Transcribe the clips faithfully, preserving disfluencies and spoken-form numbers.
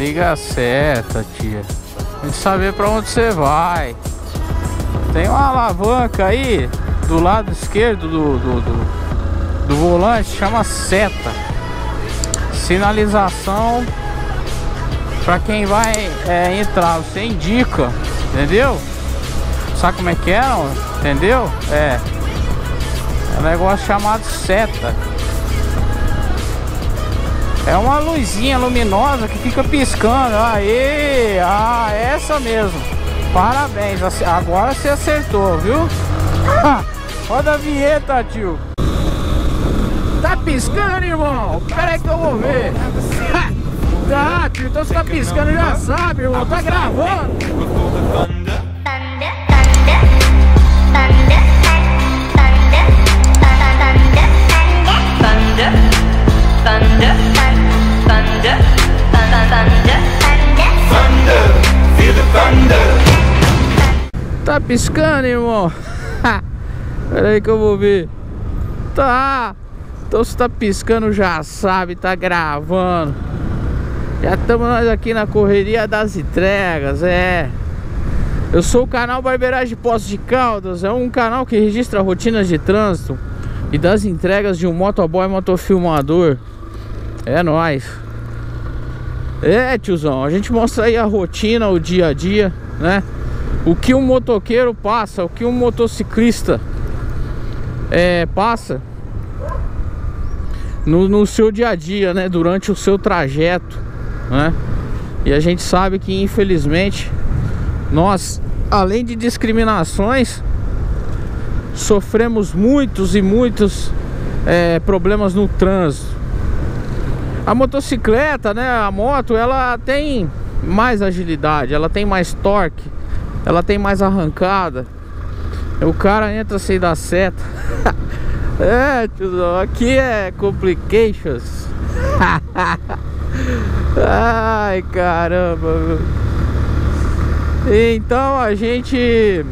liga a seta, tia. Tem que saber pra onde você vai. Tem uma alavanca aí do lado esquerdo do, do, do, do volante, chama seta. Sinalização pra quem vai é, entrar, você indica, entendeu? Sabe como é que é, não? Entendeu? É. É um negócio chamado seta. É uma luzinha luminosa que fica piscando. Aê! Ah, essa mesmo. Parabéns. Agora você acertou, viu? Roda a vinheta, tio. Tá piscando, irmão? Pera aí que eu vou ver. Tá, tio. Então você tá piscando, já sabe, irmão. Tá gravando. Thunder, thunder, thunder, thunder, feel the thunder. Tá piscando, irmão? Pera aí que eu vou ver. Tá. Então se tá piscando já sabe, tá gravando. Já estamos nós aqui na correria das entregas, é. Eu sou o canal Barbeiragem de Poços de Caldas. É um canal que registra rotinas de trânsito e das entregas de um motoboy motofilmador. É nóis. É, tiozão, a gente mostra aí a rotina, o dia a dia, né? O que um motoqueiro passa, o que um motociclista é, passa no, no seu dia a dia, né? Durante o seu trajeto, né? E a gente sabe que infelizmente nós, além de discriminações, sofremos muitos e muitos é, problemas no trânsito. A motocicleta, né, a moto, ela tem mais agilidade, ela tem mais torque, ela tem mais arrancada. O cara entra sem dar seta. É, tiozão, aqui é complications. Ai, caramba. Então a gente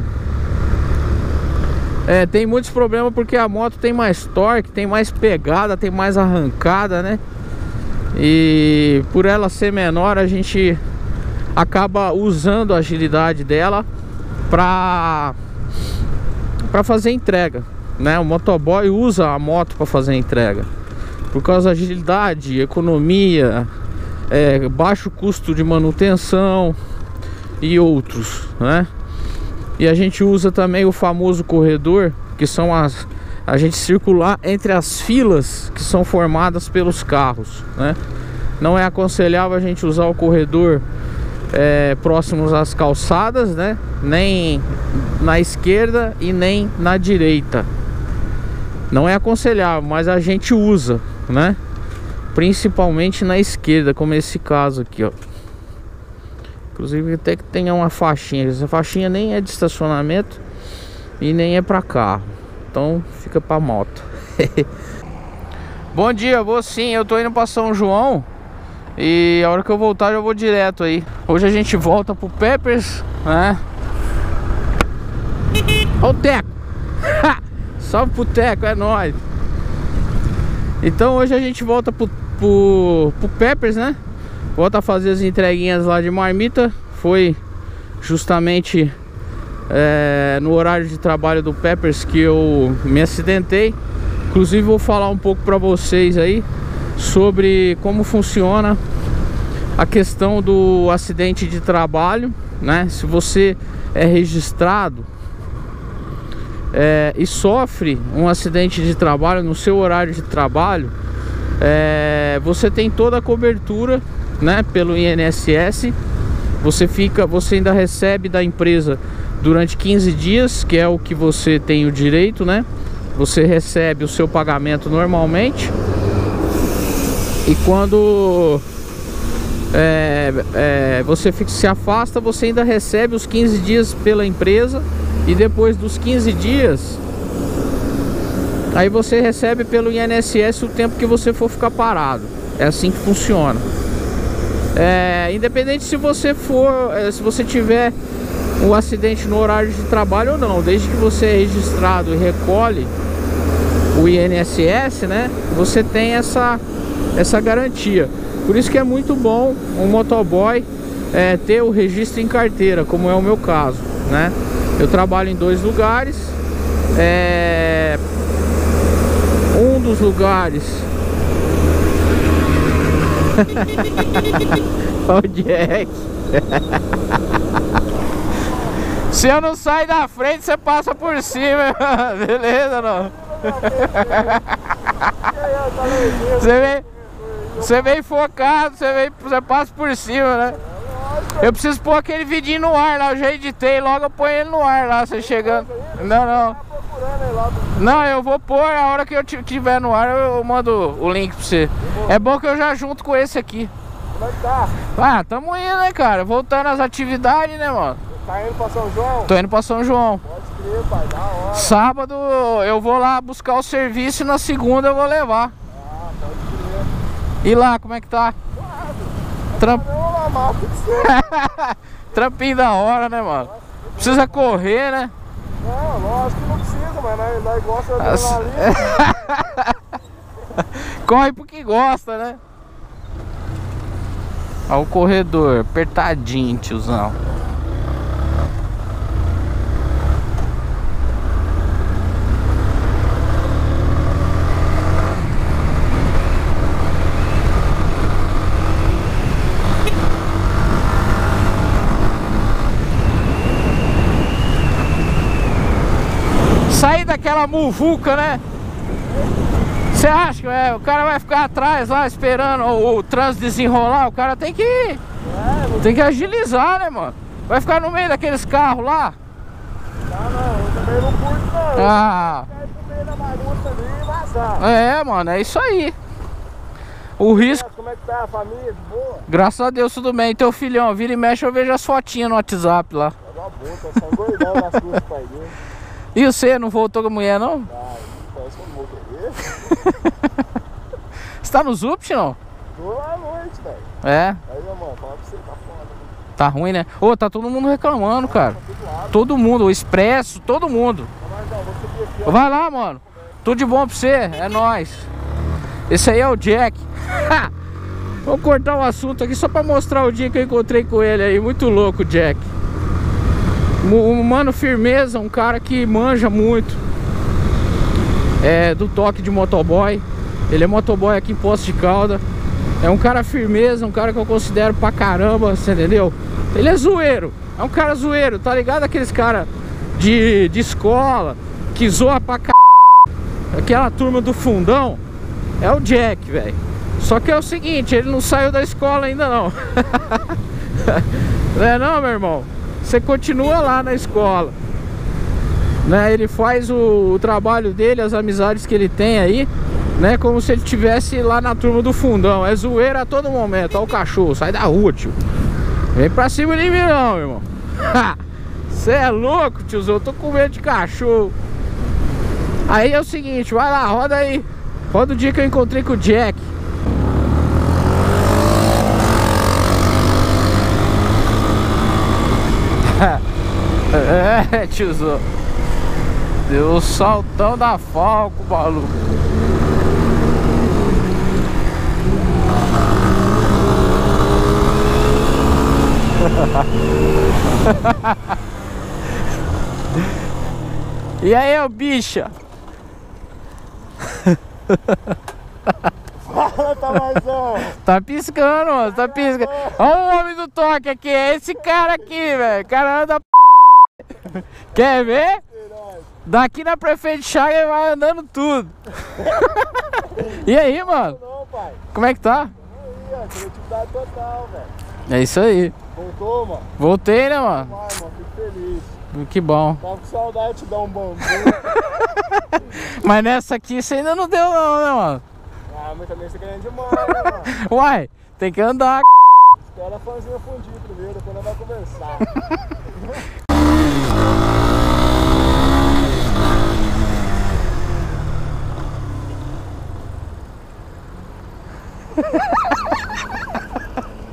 é, tem muitos problemas porque a moto tem mais torque, tem mais pegada, tem mais arrancada, né? E por ela ser menor, a gente acaba usando a agilidade dela pra, pra fazer entrega, né? O motoboy usa a moto para fazer entrega por causa da agilidade, economia, é, baixo custo de manutenção e outros, né? E a gente usa também o famoso corredor, que são as... a gente circular entre as filas que são formadas pelos carros, né? Não é aconselhável a gente usar o corredor é, próximos às calçadas, né? Nem na esquerda e nem na direita. Não é aconselhável, mas a gente usa, né? Principalmente na esquerda, como esse caso aqui, ó. Inclusive até que tenha uma faixinha. Essa faixinha nem é de estacionamento e nem é para carro. Então fica pra moto. Bom dia, vou sim, eu tô indo pra São João. E a hora que eu voltar eu vou direto aí. Hoje a gente volta pro Peppers, né? Ó o Teco. Salve pro Teco, é nóis. Então hoje a gente volta pro, pro, pro Peppers, né? Volta a fazer as entreguinhas lá de marmita. Foi justamente É, no horário de trabalho do Peppers que eu me acidentei. Inclusive vou falar um pouco para vocês aí sobre como funciona a questão do acidente de trabalho, né? Se você é registrado é, e sofre um acidente de trabalho no seu horário de trabalho, é, você tem toda a cobertura, né, pelo I N S S. Você fica, você ainda recebe da empresa durante quinze dias, que é o que você tem o direito, né? Você recebe o seu pagamento normalmente. E quando é, é, você fica, se afasta, você ainda recebe os quinze dias pela empresa. E depois dos quinze dias, aí você recebe pelo I N S S o tempo que você for ficar parado. É assim que funciona. É, independente se você for, se você tiver um acidente no horário de trabalho ou não, desde que você é registrado e recolhe o I N S S, né? Você tem essa, essa garantia. Por isso que é muito bom um motoboy é, ter o registro em carteira, como é o meu caso, né? Eu trabalho em dois lugares. É... Um dos lugares o Jack. Se eu não sair da frente, você passa por cima. Beleza, não? Você vem, você vem focado, você, vem, você passa por cima, né? Eu preciso pôr aquele vidinho no ar lá. Eu já editei, logo eu ponho ele no ar lá, você chegando. Não, não. Não, eu vou pôr, a hora que eu tiver no ar eu mando o link pra você. É bom que eu já junto com esse aqui. Como é que tá? Ah, tamo indo, né, cara? Voltando às atividades, né, mano? Tá indo pra São João? Tô indo pra São João. Pode crer, pai, da hora. Sábado eu vou lá buscar o serviço e na segunda eu vou levar. Ah, pode crer. E lá, como é que tá? Tramp... Trampinho da hora, né, mano? Precisa correr, né? Não, lógico que não precisa, mas nós, nós gostamos de adrenalina. Corre porque gosta, né? Olha o corredor, apertadinho, tiozão. Sair daquela muvuca, né? Você acha que é, o cara vai ficar atrás lá esperando o, o trânsito desenrolar? O cara tem que é, tem que agilizar, né, mano? Vai ficar no meio daqueles carros lá? Não, não, eu também não curto, não. Ah. Eu quero ir pro meio da bagunça ali e vazar. É, mano, é isso aí. O risco... Como é que tá a família? De boa? Graças a Deus, tudo bem. Teu filhão, vira e mexe, eu vejo as fotinhas no WhatsApp lá. Tá uma boa, tá só engordando nas costas do pai dele. E você, não voltou com a mulher, não? Ah, parece que eu não vou querer. Você tá no Zupt, não? Tô lá à noite, velho. É? Aí, meu irmão, fala pra você, tá foda. Né? Tá ruim, né? Ô, tá todo mundo reclamando, cara. Tá tudo lá. Todo mundo, o Expresso, todo mundo. Mas não, vou subir aqui, ó. Vai lá, mano. Tudo de bom pra você, é nóis. Esse aí é o Jack. Vou cortar o assunto aqui só pra mostrar o dia que eu encontrei com ele aí. Muito louco, Jack. Um mano firmeza, um cara que manja muito é, do toque de motoboy. Ele é motoboy aqui em Poços de Caldas. É um cara firmeza, um cara que eu considero pra caramba, você entendeu? Ele é zoeiro, é um cara zoeiro, tá ligado? Aqueles caras de, de escola que zoa pra c... Aquela turma do fundão. É o Jack, velho. Só que é o seguinte, ele não saiu da escola ainda não. Não é não, meu irmão? Você continua lá na escola, né? Ele faz o, o trabalho dele, as amizades que ele tem aí, né? Como se ele estivesse lá na turma do fundão. É zoeira a todo momento. Olha o cachorro, sai da rua, tio. Vem pra cima de mim não, meu irmão. Você é louco, tiozão. Eu tô com medo de cachorro. Aí é o seguinte, vai lá, roda aí. Roda o dia que eu encontrei com o Jack. É, tiozão. Deu o saltão da Falco, maluco. E aí, ô bicha? Fala, Tamazão. Tá piscando, mano, tá piscando. Olha o homem do toque aqui, é esse cara aqui, velho. O cara anda p... Quer ver? Daqui na Prefeito Chaga ele vai andando tudo. E aí, mano? Não, pai. Como é que tá? Aí, ó, criatividade total, velho. É isso aí. Voltou, mano? Voltei, né, mano? Vai, mano, fico feliz. Que bom. Tava com saudade de te dar um bambu. Mas nessa aqui você ainda não deu não, né, mano? Ah, mas também você querendo demais, né, mano? Uai, tem que andar. Espera a fãzinha fundir primeiro, depois nós vamos conversar.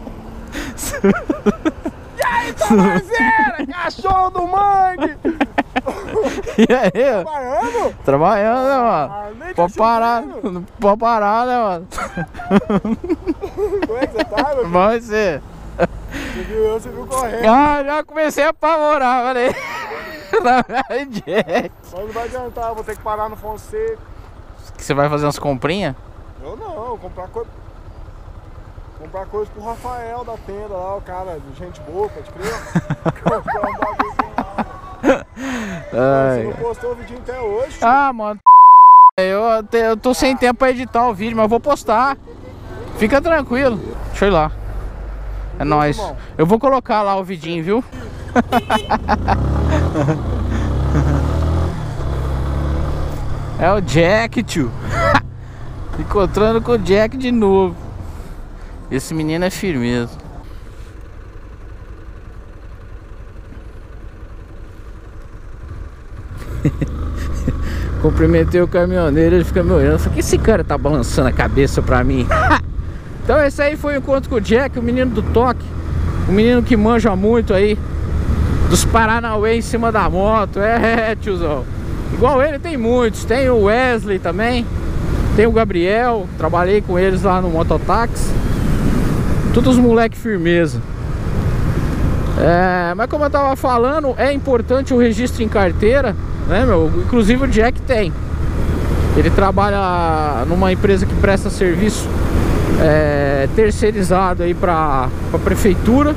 E aí, Tamarzeira? Cachorro do mangue! E aí? Trabalhando? Trabalhando, né, mano? Ah, nem Pode te parar, chutando. não pode parar, né, mano? Como é que você tá, meu filho? Vai ser. Você viu eu, você viu correndo. Ah, já comecei a apavorar, falei. Na verdade, Jack. Mas não vai adiantar, eu vou ter que parar no Fonseca. Que você vai fazer umas comprinhas? Eu não, eu vou comprar coisa. Comprar coisa pro Rafael da tenda lá, o cara, gente boa, pode crer. Comprar um bagulho lá. Você não Ai. postou o vídeo até hoje? Ah, mano. Eu, te- eu tô sem tempo pra editar o vídeo, mas eu vou postar. Fica tranquilo. Deixa eu ir lá. É nóis. irmão. Eu vou colocar lá o vidinho, viu? É o Jack, tio. Encontrando com o Jack de novo. Esse menino é firmeza. Cumprimentei o caminhoneiro, ele fica me olhando. Falei, que esse cara tá balançando a cabeça pra mim? Então esse aí foi o encontro com o Jack, o menino do toque. O menino que manja muito aí dos Paranauê em cima da moto. É, é, tiozão. Igual ele tem muitos. Tem o Wesley também. Tem o Gabriel. Trabalhei com eles lá no Mototáxi. Todos os moleque firmeza. É, mas como eu tava falando, é importante o registro em carteira, né, meu? Inclusive o Jack tem. Ele trabalha numa empresa que presta serviço é, terceirizado aí para a prefeitura.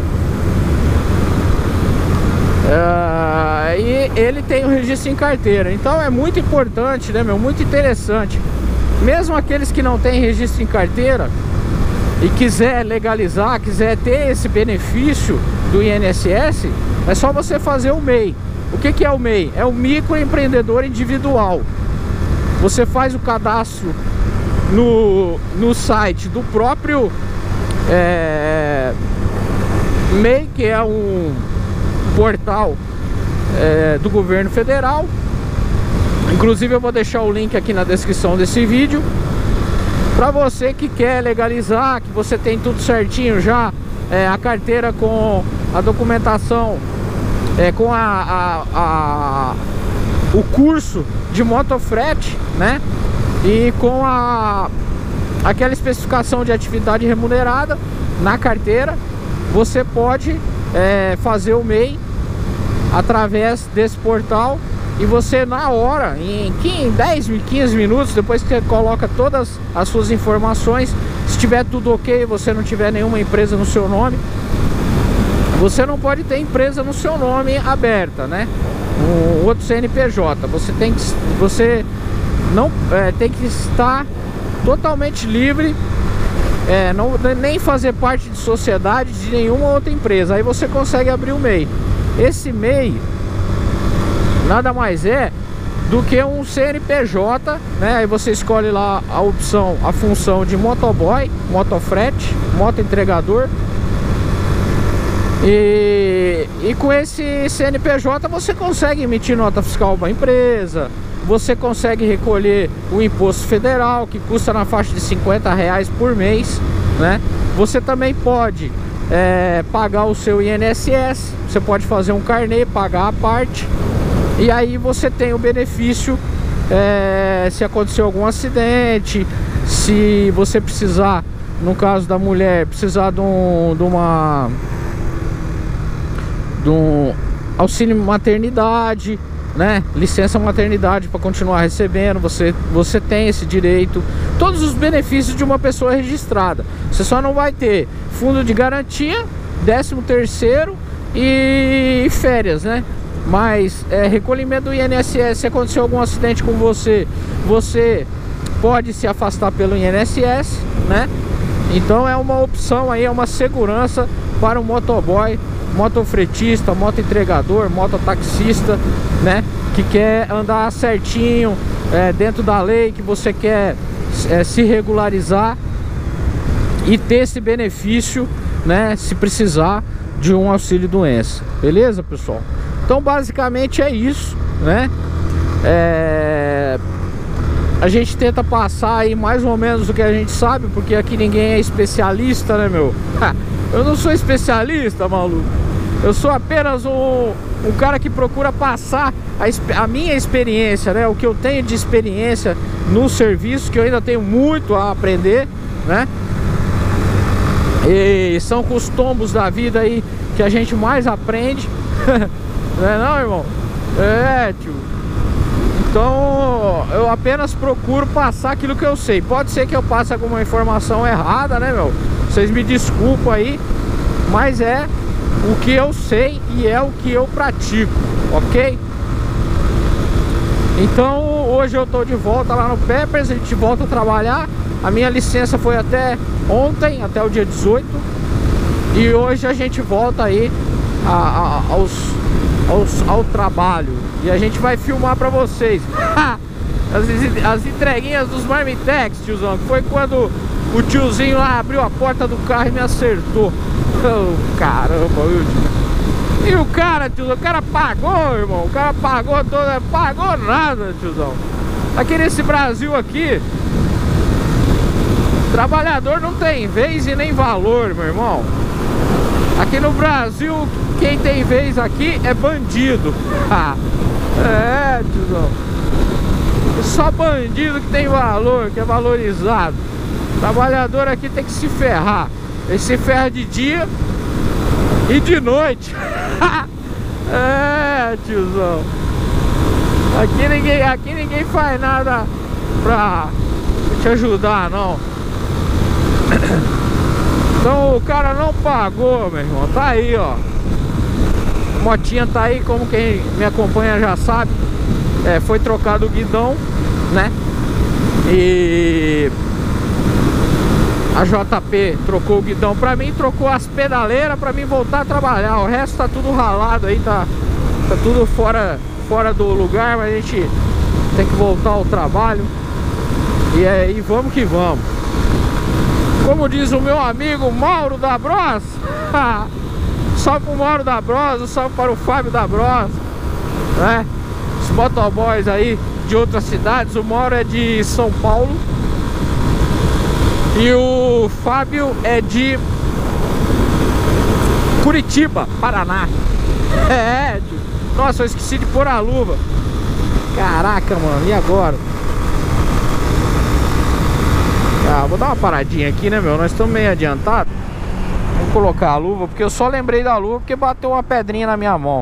É, e ele tem o registro em carteira. Então é muito importante, né, meu? Muito interessante. Mesmo aqueles que não têm registro em carteira e quiser legalizar, quiser ter esse benefício do I N S S, é só você fazer o M E I. O que que é o M E I? É o microempreendedor individual. Você faz o cadastro no, no site do próprio é, M E I, que é um portal é, do governo federal. Inclusive eu vou deixar o link aqui na descrição desse vídeo. Para você que quer legalizar, que você tem tudo certinho já, é, a carteira com a documentação, é, com a, a, a, o curso de motofrete, né? E com a, aquela especificação de atividade remunerada na carteira, você pode é, fazer o M E I através desse portal. E você na hora, em dez, quinze minutos, depois que você coloca todas as suas informações, se tiver tudo ok, você não tiver nenhuma empresa no seu nome, você não pode ter empresa no seu nome aberta, né? Um outro C N P J. Você tem que, você não, é, tem que estar totalmente livre, é, não, nem fazer parte de sociedade de nenhuma outra empresa. Aí você consegue abrir o M E I. Esse M E I nada mais é do que um C N P J, né? Aí você escolhe lá a opção, a função de motoboy, motofrete, motoentregador. E, e com esse C N P J você consegue emitir nota fiscal para a empresa, você consegue recolher o imposto federal, que custa na faixa de cinquenta reais por mês, né? Você também pode é, pagar o seu I N S S, você pode fazer um carnê, pagar a parte. E aí você tem o benefício, é, se acontecer algum acidente, se você precisar, no caso da mulher, precisar de, um, de uma de um auxílio maternidade, né? Licença maternidade para continuar recebendo, você, você tem esse direito. Todos os benefícios de uma pessoa registrada. Você só não vai ter fundo de garantia, décimo terceiro e férias, né? Mas é, recolhimento do I N S S, se acontecer algum acidente com você, você pode se afastar pelo I N S S, né? Então é uma opção aí, é uma segurança para o motoboy, motofretista, motoentregador, mototaxista, né? Que quer andar certinho, é, dentro da lei, que você quer é, se regularizar e ter esse benefício, né? Se precisar de um auxílio doença. Beleza, pessoal? Então basicamente é isso, né? É... A gente tenta passar aí mais ou menos o que a gente sabe, porque aqui ninguém é especialista, né, meu? Eu não sou especialista, maluco. Eu sou apenas um, um cara que procura passar a, a minha experiência, né? O que eu tenho de experiência no serviço, que eu ainda tenho muito a aprender, né? E são com os tombos da vida aí que a gente mais aprende. Não é não, irmão? É, tio. Então eu apenas procuro passar aquilo que eu sei. Pode ser que eu passe alguma informação errada, né, meu? Vocês me desculpam aí, mas é o que eu sei e é o que eu pratico, ok? Então hoje eu tô de volta lá no Peppers, a gente volta a trabalhar. A minha licença foi até ontem, até o dia dezoito. E hoje a gente volta aí a, a, aos, aos, ao trabalho. E a gente vai filmar pra vocês as, as entreguinhas dos Marmitex, tiozão. Que foi quando o tiozinho lá abriu a porta do carro e me acertou. Oh, caramba, viu, tio? E o cara, tiozão, o cara pagou, irmão. O cara pagou toda, pagou nada, tiozão. Aqui nesse Brasil aqui, trabalhador não tem vez e nem valor, meu irmão. Aqui no Brasil, quem tem vez aqui é bandido. É, tiozão. Só bandido que tem valor, que é valorizado. Trabalhador aqui tem que se ferrar. Ele se ferra de dia e de noite. É, tiozão. Aqui ninguém, aqui ninguém faz nada pra te ajudar, não. Então o cara não pagou, meu irmão. Tá aí, ó. A motinha tá aí, como quem me acompanha já sabe. É, foi trocado o guidão, né? E a J P trocou o guidão pra mim, trocou as pedaleiras pra mim voltar a trabalhar. O resto tá tudo ralado aí, tá, tá tudo fora, fora do lugar, mas a gente tem que voltar ao trabalho. E aí vamos que vamos. Como diz o meu amigo Mauro da Bros, salve pro Mauro da Bros, salve para o Fábio da Bros, né? Os motoboys aí de outras cidades. O Mauro é de São Paulo e o Fábio é de Curitiba, Paraná. É, tio. Nossa, eu esqueci de pôr a luva. Caraca, mano, e agora? Ah, vou dar uma paradinha aqui, né, meu? Nós estamos meio adiantados. Vou colocar a luva, porque eu só lembrei da luva porque bateu uma pedrinha na minha mão.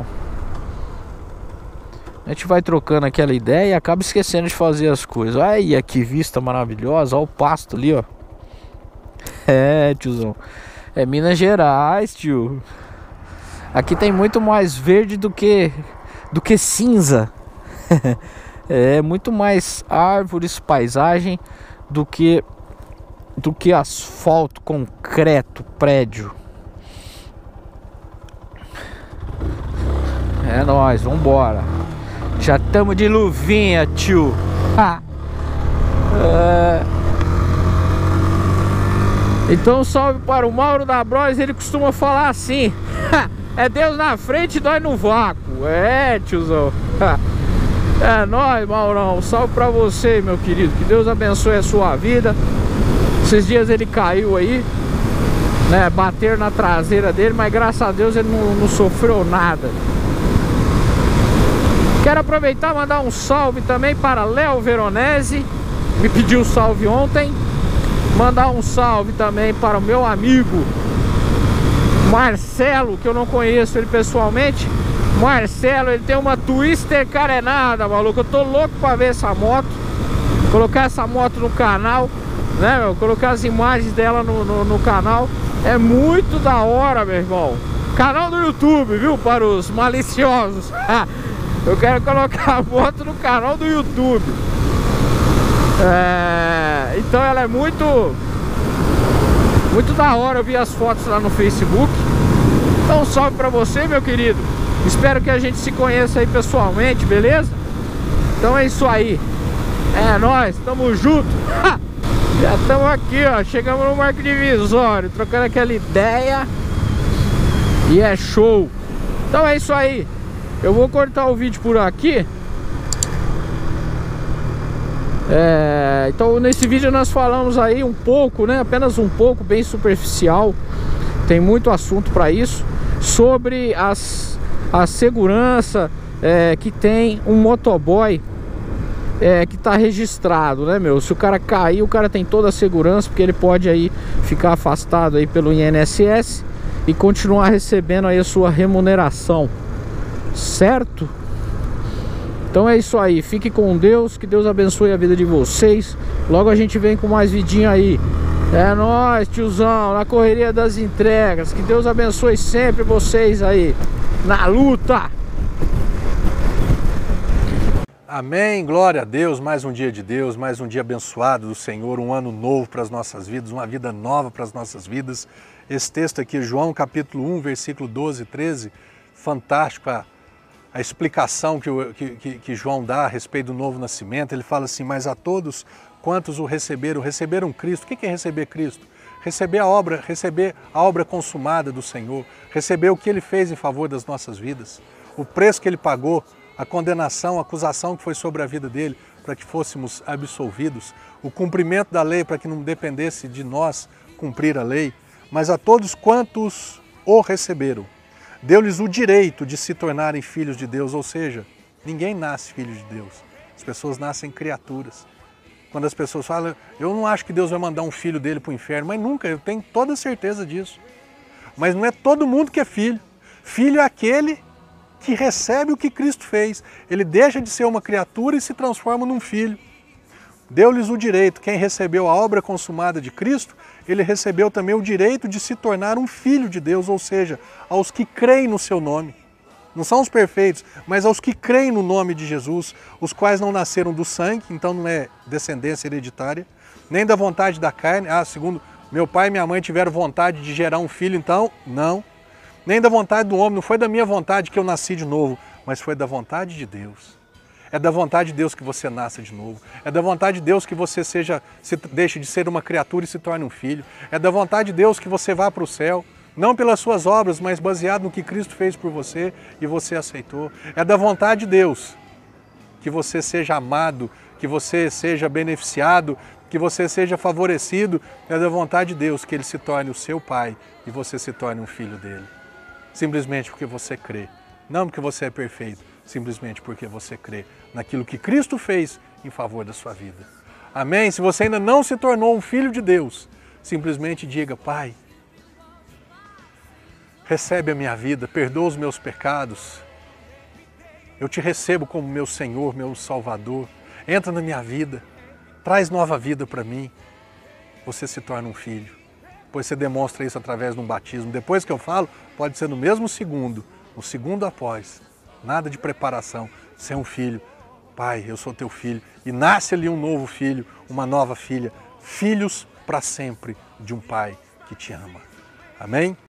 A gente vai trocando aquela ideia e acaba esquecendo de fazer as coisas. Olha que vista maravilhosa. Olha o pasto ali, ó. É, tiozão. É Minas Gerais, tio. Aqui tem muito mais verde do que do que cinza. É muito mais árvores, paisagem do que do que asfalto, concreto, prédio. É nóis, vambora. Já estamos de luvinha, tio. Ha. É... Então salve para o Mauro da Bros, ele costuma falar assim: é Deus na frente e nós no vácuo. É, tiozão. É nóis, Maurão. Salve pra você, meu querido. Que Deus abençoe a sua vida. Esses dias ele caiu aí, né? Bateram na traseira dele, mas graças a Deus ele não, não sofreu nada. Quero aproveitar e mandar um salve também para Léo Veronese. Me pediu salve ontem. Mandar um salve também para o meu amigo Marcelo, que eu não conheço ele pessoalmente. Marcelo, ele tem uma Twister carenada, maluco. Eu tô louco pra ver essa moto. Colocar essa moto no canal, né, meu? Colocar as imagens dela no, no, no canal. É muito da hora, meu irmão. Canal do YouTube, viu? Para os maliciosos. Eu quero colocar a moto no canal do YouTube. É... Então ela é muito Muito da hora. Eu vi as fotos lá no Facebook. Então salve pra você, meu querido. Espero que a gente se conheça aí pessoalmente, beleza? Então é isso aí. É nóis, tamo junto. Já estamos aqui, ó. Chegamos no Marco Divisório, trocando aquela ideia. E é show. Então é isso aí. Eu vou cortar o vídeo por aqui. É, então nesse vídeo nós falamos aí um pouco, né? Apenas um pouco, bem superficial. Tem muito assunto para isso. Sobre as a segurança é, que tem um motoboy é, que tá registrado, né, meu? Se o cara cair, o cara tem toda a segurança, porque ele pode aí ficar afastado aí pelo I N S S e continuar recebendo aí a sua remuneração, certo? Então é isso aí, fique com Deus, que Deus abençoe a vida de vocês. Logo a gente vem com mais vidinho aí. É nóis, tiozão, na correria das entregas. Que Deus abençoe sempre vocês aí na luta. Amém, glória a Deus, mais um dia de Deus, mais um dia abençoado do Senhor, um ano novo para as nossas vidas, uma vida nova para as nossas vidas. Esse texto aqui, João capítulo um, versículo doze e treze, fantástico a, a explicação que, o, que, que João dá a respeito do novo nascimento. Ele fala assim: mas a todos quantos o receberam, receberam Cristo. O que é receber Cristo? Receber a obra, receber a obra consumada do Senhor, receber o que Ele fez em favor das nossas vidas, o preço que Ele pagou, a condenação, a acusação que foi sobre a vida dele, para que fôssemos absolvidos, o cumprimento da lei para que não dependesse de nós cumprir a lei. Mas a todos quantos o receberam, deu-lhes o direito de se tornarem filhos de Deus, ou seja, ninguém nasce filho de Deus, as pessoas nascem criaturas. Quando as pessoas falam, eu não acho que Deus vai mandar um filho dele para o inferno, mas nunca, eu tenho toda certeza disso. Mas não é todo mundo que é filho. Filho é aquele que recebe o que Cristo fez. Ele deixa de ser uma criatura e se transforma num filho. Deu-lhes o direito, quem recebeu a obra consumada de Cristo, ele recebeu também o direito de se tornar um filho de Deus, ou seja, aos que creem no seu nome. Não são os perfeitos, mas aos que creem no nome de Jesus, os quais não nasceram do sangue, então não é descendência hereditária, nem da vontade da carne, ah, segundo meu pai e minha mãe tiveram vontade de gerar um filho, então não. Nem da vontade do homem, não foi da minha vontade que eu nasci de novo, mas foi da vontade de Deus. É da vontade de Deus que você nasça de novo. É da vontade de Deus que você seja, se, deixe de ser uma criatura e se torne um filho. É da vontade de Deus que você vá para o céu. Não pelas suas obras, mas baseado no que Cristo fez por você e você aceitou. É da vontade de Deus que você seja amado, que você seja beneficiado, que você seja favorecido. É da vontade de Deus que Ele se torne o seu pai e você se torne um filho dele. Simplesmente porque você crê. Não porque você é perfeito, simplesmente porque você crê naquilo que Cristo fez em favor da sua vida. Amém? Se você ainda não se tornou um filho de Deus, simplesmente diga: Pai, recebe a minha vida, perdoa os meus pecados. Eu te recebo como meu Senhor, meu Salvador. Entra na minha vida, traz nova vida para mim. Você se torna um filho. Pois você demonstra isso através de um batismo. Depois que eu falo, pode ser no mesmo segundo, no segundo após. Nada de preparação. Você é um filho. Pai, eu sou teu filho. E nasce ali um novo filho, uma nova filha. Filhos para sempre de um pai que te ama. Amém?